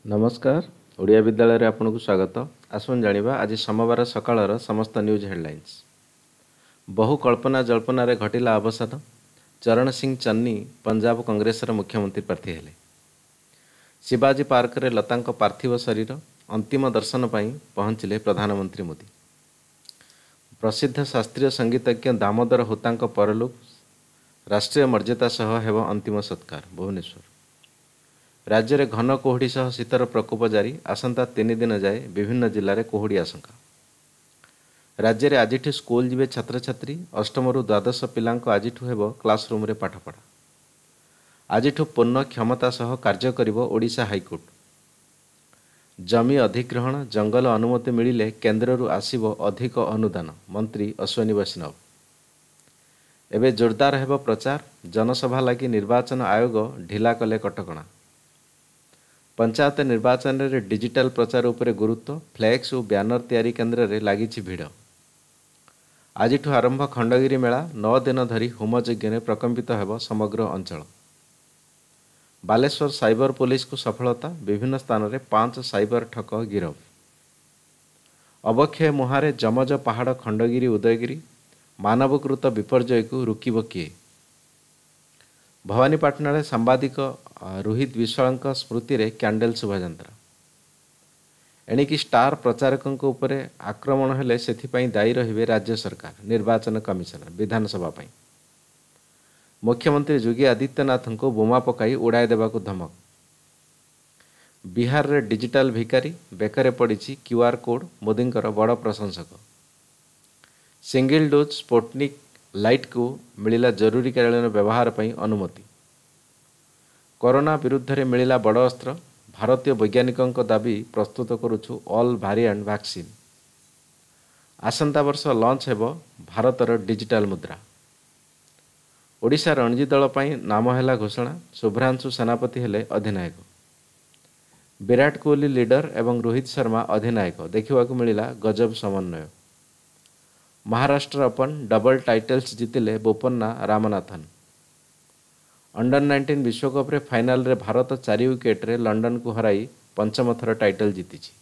नमस्कार। ओडिया विद्यालय रे आपनको स्वागत। आसुन जानिबा आज सोमवार सकाळर समस्त न्यूज हेडलाइंस। बहु कल्पना जल्पना रे घटिला अवसान। चरण सिंह चन्नी पंजाब कांग्रेस मुख्यमंत्री प्रार्थी हेले। शिवाजी पार्क रे लतांक पार्थिव शरीर अंतिम दर्शन पई पहुंचले प्रधानमंत्री मोदी। प्रसिद्ध शास्त्रीय संगीतज्ञ दामोदर होतांक परलोक, राष्ट्रीय मर्यादा सह हेब अंतिम सत्कार। भुवनेश्वर राज्य में घन कुहुड़ी सह शीतर प्रकोप जारी। आसंता 3 दिन जाए विभिन्न जिले में कुहुड़ी आशंका। राज्य में आज स्कूल जीवे छात्र छात्री। अष्टम रु द्वादश पिला आज क्लासरूम रे पाठपढ़ा। आज पूर्ण क्षमता सह कार्य करिबो ओडिशा हाईकोर्ट। जमी अधिग्रहण जंगल अनुमति मिलिले केन्द्ररू आसिबो अधिक अनुदान, मंत्री अश्विनी वैष्णव। एबे जोरदार हेबो प्रचार। जनसभा लगी निर्वाचन आयोग ढिला कले कटकणा। पंचायत निर्वाचन रे डिजिटल प्रचार उपरे गुरुत्व। फ्लैक्स और ब्यानर तैयारी केन्द्र रे लागिछि भिड़। आज आरंभ खंडगिरी मेला। 9 दिन धरी होमयज्ञ प्रकम्पित हेब समग्र अंचल। बालेश्वर साइबर पुलिस को सफलता। विभिन्न स्थान में 5 साइबर ठक गिरफ। अवक्षय मुहारे जमज पहाड़ खंडगिरी उदयगिरी। मानवकृत विपर्यय को रुकिब किए। भवानीपाटना सांबादिक रोहित विश्वाल स्मृति रे कैंडल शोभायात्रा। एणिकी स्टार प्रचारकों उपरे आक्रमण हेले सेथिपाई दायी रहिबे राज्य सरकार, निर्वाचन कमिशनर। विधानसभा पाई मुख्यमंत्री योगी आदित्यनाथ को बोमा पकाई उड़ाई देबाकू धमक। बिहार रे डिजिटल भिकारी बेकरे पड़ी क्यूआर कोड। मोदींकर बड़ प्रशंसक। सिंगल डोज स्पुटनिक लाइट को मिलिला जरूरीकालीन व्यवहार पई अनुमति। कोरोना विरुद्ध रे मिलिला बड़ अस्त्र। भारतीय वैज्ञानिकों दाबी प्रस्तुत करुछु ऑल वेरिएंट वैक्सीन। आसंता वर्ष लॉन्च हेबो भारतर डिजिटल मुद्रा। ओडिशा रणजी दल पई नाम हेला घोषणा। शुभ्रांशु सेनापति हेले अधिनायक। विराट कोहली लीडर एवं रोहित शर्मा अधिनायक। देखिबाकू मिलिला गजब समन्वय। महाराष्ट्र ओपन डबल टाइटल्स जीतिले बोपन्ना रामनाथन। अंडर 19 विश्वकप रे फाइनल रे भारत 4 विकेट रे लंडन को हराई पंचम थर टाइटल जीतिछि।